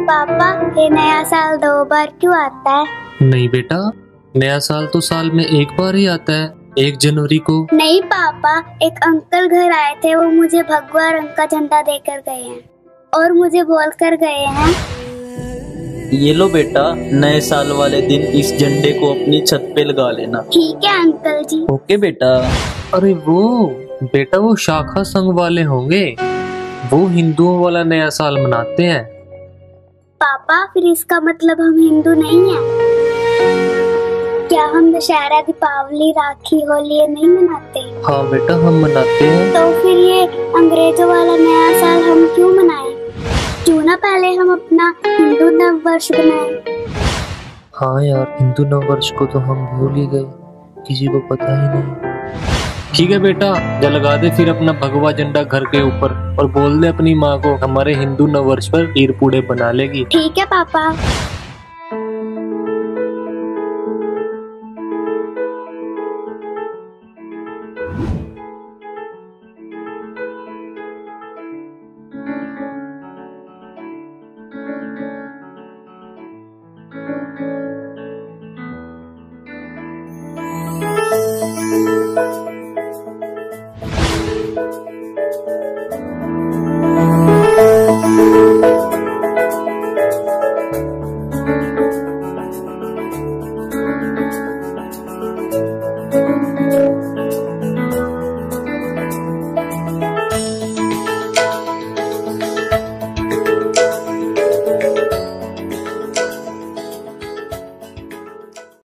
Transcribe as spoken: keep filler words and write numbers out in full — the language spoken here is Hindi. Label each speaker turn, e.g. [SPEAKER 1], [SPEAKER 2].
[SPEAKER 1] पापा ये नया साल दो बार क्यों आता है?
[SPEAKER 2] नहीं बेटा, नया साल तो साल में एक बार ही आता है, एक जनवरी को।
[SPEAKER 1] नहीं पापा, एक अंकल घर आए थे, वो मुझे भगवा रंग का झंडा देकर गए हैं और मुझे बोल कर गए हैं,
[SPEAKER 3] ये लो बेटा, नए साल वाले दिन इस झंडे को अपनी छत पे लगा लेना।
[SPEAKER 1] ठीक है अंकल जी।
[SPEAKER 3] ओके बेटा।
[SPEAKER 2] अरे वो बेटा, वो शाखा संघ वाले होंगे, वो हिंदुओं वाला नया साल मनाते हैं।
[SPEAKER 1] पापा फिर इसका मतलब हम हिंदू नहीं हैं? क्या हम दशहरा, दीपावली, राखी, होली ये नहीं मनाते?
[SPEAKER 2] हाँ बेटा, हम मनाते हैं।
[SPEAKER 1] तो फिर ये अंग्रेजों वाला नया साल हम क्यों मनाएं? क्यों ना पहले हम अपना हिंदू नव वर्ष बनाएं?
[SPEAKER 2] हाँ यार, हिंदू नव वर्ष को तो हम भूल ही गए, किसी को पता ही नहीं। ठीक है बेटा, जलगा दे फिर अपना भगवा झंडा घर के ऊपर और बोल दे अपनी माँ को हमारे हिंदू नव वर्ष पर खीर पूड़े बना लेगी।
[SPEAKER 1] ठीक है पापा।